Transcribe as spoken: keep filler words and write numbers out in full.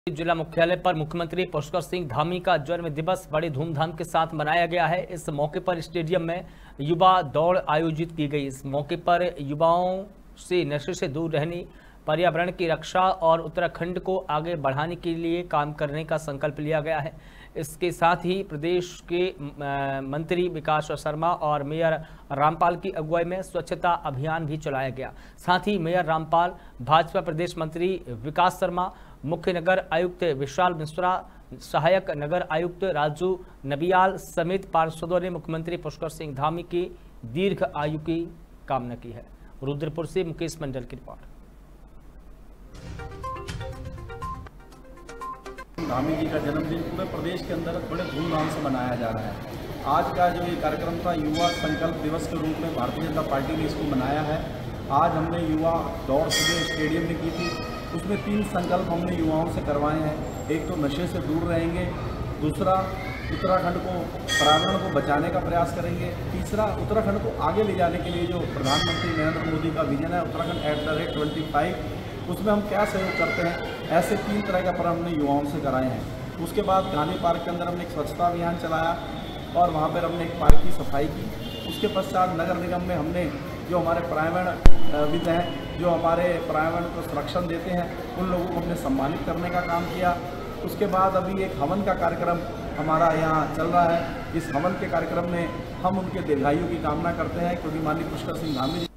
जिला मुख्यालय पर मुख्यमंत्री पुष्कर सिंह धामी का जन्म दिवस बड़े धूमधाम के साथ मनाया गया है। इस मौके पर स्टेडियम में युवा दौड़ आयोजित की गई। इस मौके पर युवाओं से नशे से दूर रहने, पर्यावरण की रक्षा और उत्तराखंड को आगे बढ़ाने के लिए काम करने का संकल्प लिया गया है। इसके साथ ही प्रदेश के मंत्री विकास शर्मा और मेयर रामपाल की अगुवाई में स्वच्छता अभियान भी चलाया गया। साथ ही मेयर रामपाल, भाजपा प्रदेश मंत्री विकास शर्मा, मुख्य नगर आयुक्त विशाल मिश्रा, सहायक नगर आयुक्त राजू नबियाल समेत पार्षदों ने मुख्यमंत्री पुष्कर सिंह धामी की दीर्घ आयु की कामना की है। रुद्रपुर से मुकेश मंडल की रिपोर्ट। धामी जी का जन्मदिन पूरे प्रदेश के अंदर बड़े धूमधाम से मनाया जा रहा है। आज का जो ये कार्यक्रम था, युवा संकल्प दिवस के रूप में भारतीय जनता पार्टी ने इसको मनाया है। आज हमने युवा दौड़ सुबह स्टेडियम में की थी। उसमें तीन संकल्प हमने युवाओं से करवाए हैं। एक तो नशे से दूर रहेंगे, दूसरा उत्तराखंड को, पर्यावरण को बचाने का प्रयास करेंगे, तीसरा उत्तराखंड को आगे ले जाने के लिए जो प्रधानमंत्री नरेंद्र मोदी का विजन है Uttarakhand at the rate twenty five, उसमें हम क्या सहयोग करते हैं। ऐसे तीन तरह का पर्व हमने युवाओं से कराए हैं। उसके बाद गांधी पार्क के अंदर हमने एक स्वच्छता अभियान चलाया और वहाँ पर हमने एक पार्क की सफाई की। उसके पश्चात नगर निगम में हमने जो हमारे पर्यावरणविद हैं, जो हमारे पर्यावरण को संरक्षण देते हैं, उन लोगों को हमने सम्मानित करने का काम किया। उसके बाद अभी एक हवन का कार्यक्रम हमारा यहाँ चल रहा है। इस हवन के कार्यक्रम में हम उनके दीर्घायु की कामना करते हैं, क्योंकि माननीय पुष्कर सिंह धामी